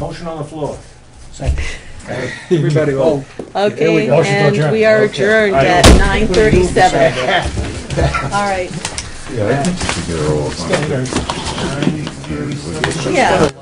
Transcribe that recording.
Motion on the floor. Everybody will. Okay, Motion to and adjourn. we are adjourned at 9:37. All right. Yeah, I think you should get her all. Yeah.